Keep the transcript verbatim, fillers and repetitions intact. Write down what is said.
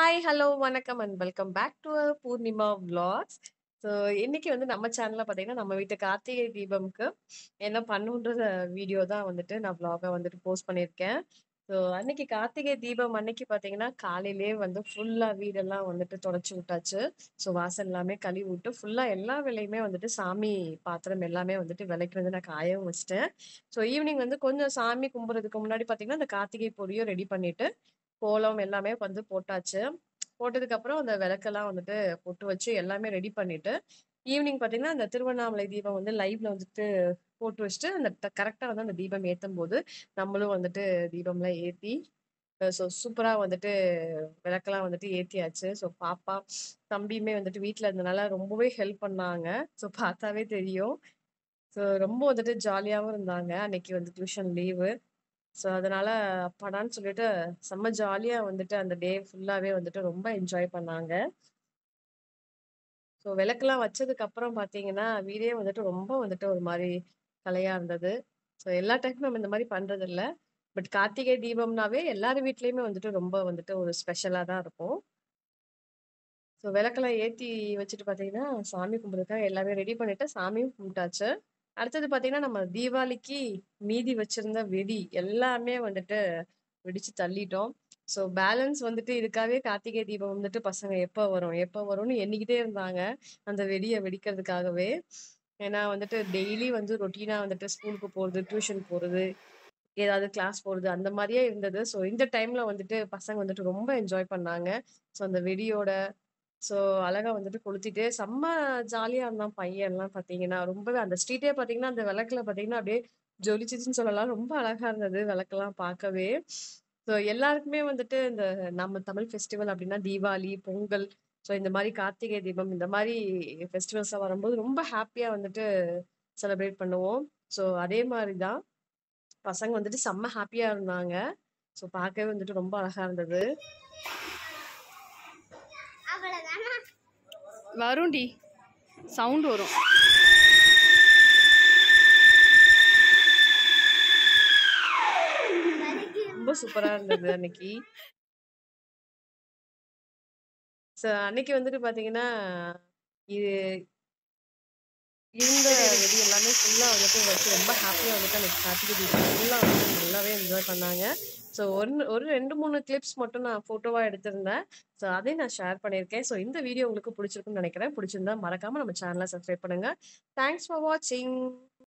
Hi, hello, வணக்கம் and welcome back to Poornima vlogs. So இன்னைக்கு வந்து நம்ம சேனல்ல பார்த்தீங்கன்னா, நம்ம வீட்டு கார்த்திகை தீபம்க்கு என்ன பண்ணுன்றத வீடியோ தான் வந்துட்டு நான் விளாகா வந்துட்டு போஸ்ட் பண்ணியிருக்கேன். ஸோ அன்னைக்கு கார்த்திகை தீபம் அன்னைக்கு பார்த்தீங்கன்னா, காலையிலேயே வந்து ஃபுல்லா வீடெல்லாம் வந்துட்டு தொடச்சு விட்டாச்சு. ஸோ வாசல் எல்லாமே கழுவி விட்டு ஃபுல்லா எல்லா வேலையுமே வந்துட்டு சாமி பாத்திரம் எல்லாமே வந்துட்டு விளக்கி வந்து நான் காயவும் வச்சுட்டேன். ஸோ ஈவினிங் வந்து கொஞ்சம் சாமி கும்பிடுறதுக்கு முன்னாடி பார்த்தீங்கன்னா, அந்த கார்த்திகை பொடியும் ரெடி பண்ணிட்டு கோலம் எல்லாமே வந்து போட்டாச்சு. போட்டதுக்கப்புறம் அந்த விளக்கெல்லாம் வந்துட்டு பொட்டு வச்சு எல்லாமே ரெடி பண்ணிட்டு, ஈவினிங் பார்த்தீங்கன்னா, அந்த திருவண்ணாமலை தீபம் வந்து லைவ்ல வந்துட்டு போட்டு வச்சுட்டு, அந்த ட கரெக்ட்டா வந்து அந்த தீபம் ஏத்தும்போது, நம்மளும் வந்துட்டு தீபம்லாம் ஏத்தி, அ ஸோ சூப்பரா வந்துட்டு விளக்கெல்லாம் வந்துட்டு ஏத்தியாச்சு. ஸோ பாப்பா, தம்பியுமே வந்துட்டு வீட்ல இருந்தனால ரொம்பவே ஹெல்ப் பண்ணாங்க. ஸோ பார்த்தாவே தெரியும். ஸோ ரொம்ப வந்துட்டு ஜாலியாவும் இருந்தாங்க. அன்னைக்கு வந்து டியூஷன் லீவு. ஸோ அதனால அப்பாடான்னு சொல்லிட்டு செம்ம ஜாலியா வந்துட்டு அந்த டே ஃபுல்லாவே வந்துட்டு ரொம்ப என்ஜாய் பண்ணாங்க. ஸோ விளக்கெல்லாம் வச்சதுக்கு அப்புறம் பார்த்தீங்கன்னா, வீடே வந்துட்டு ரொம்ப வந்துட்டு ஒரு மாரி கலையா இருந்தது. ஸோ எல்லா டைமும் நம்ம இந்த மாரி பண்றதில்ல. பட் கார்த்திகை தீபம்னாவே எல்லார் வீட்லயுமே வந்துட்டு ரொம்ப வந்துட்டு ஒரு ஸ்பெஷலா தான் இருக்கும். ஸோ விளக்கெல்லாம் ஏத்தி வச்சுட்டு பார்த்தீங்கன்னா, சாமி கும்பிடுறதுக்காக எல்லாமே ரெடி பண்ணிட்டு சாமியும் கும்பிட்டாச்சு. அடுத்தது பார்த்தீங்கன்னா, நம்ம தீபாவளிக்கு மீதி வச்சிருந்த வெடி எல்லாமே வந்துட்டு வெடிச்சு தள்ளிட்டோம். ஸோ பேலன்ஸ் வந்துட்டு இதுக்காகவே கார்த்திகை தீபம் வந்துட்டு பசங்க எப்ப வரும்? எப்ப வரும்ன்னு எண்ணிக்கிட்டே இருந்தாங்க. அந்த வெடிய வெடிக்கிறதுக்காகவே. ஏன்னா வந்துட்டு டெய்லி வந்து ரொட்டீனா வந்துட்டு ஸ்கூலுக்கு போறது, டியூஷன் போறது, ஏதாவது கிளாஸ் போறது அந்த மாரியே இருந்தது. ஸோ இந்த டைம்ல வந்துட்டு பசங்க வந்துட்டு ரொம்ப என்ஜாய் பண்ணாங்க. ஸோ அந்த வெடியோட ஸோ அழகா வந்துட்டு கொளுத்திட்டு செம்ம ஜாலியா இருந்தான் பையன்லாம் பார்த்தீங்கன்னா. ரொம்பவே அந்த ஸ்ட்ரீட்டே பார்த்தீங்கன்னா, அந்த விளக்குல பார்த்தீங்கன்னா, அப்படியே ஜொலிச்சுச்சுன்னு சொல்லலாம். ரொம்ப அழகா இருந்தது விளக்கெல்லாம் பார்க்கவே. ஸோ எல்லாருக்குமே வந்துட்டு இந்த நம்ம தமிழ் ஃபெஸ்டிவல் அப்படின்னா தீபாவளி, பொங்கல், ஸோ இந்த மாரி கார்த்திகை தீபம் இந்த மாரி ஃபெஸ்டிவல்ஸ்லாம் வரும்போது ரொம்ப ஹேப்பியா வந்துட்டு செலிப்ரேட் பண்ணுவோம். ஸோ அதே மாரி தான் பசங்க வந்துட்டு செம்ம ஹேப்பியா இருந்தாங்க. ஸோ பார்க்கவே வந்துட்டு ரொம்ப அழகா இருந்தது. வரும்டி சவுண்ட் வரும். ரொம்ப சூப்பரா இருந்தது அன்னைக்கு. ஸோ அன்னைக்கு வந்துட்டு பார்த்தீங்கன்னா, இது இருந்த வெடி எல்லாமே ஃபுல்லா வந்துட்டு வச்சு ரொம்ப ஹேப்பியா வந்துட்டு அன்னைக்கு கார்த்திகை தீபம் ஃபுல்லா வந்துட்டு நல்லாவே என்ஜாய் பண்ணாங்க. ஸோ ஒண்ணு ஒரு ரெண்டு, மூணு கிளிப்ஸ் மட்டும் நான் ஃபோட்டோவா எடுத்திருந்தேன். ஸோ அதையும் நான் ஷேர் பண்ணியிருக்கேன். ஸோ இந்த வீடியோ உங்களுக்கு பிடிச்சிருக்கும்னு நினைக்கிறேன். பிடிச்சிருந்தா மறக்காம நம்ம சேனல சப்ஸ்கிரைப் பண்ணுங்க. தேங்க்ஸ் ஃபார் வாட்சிங்.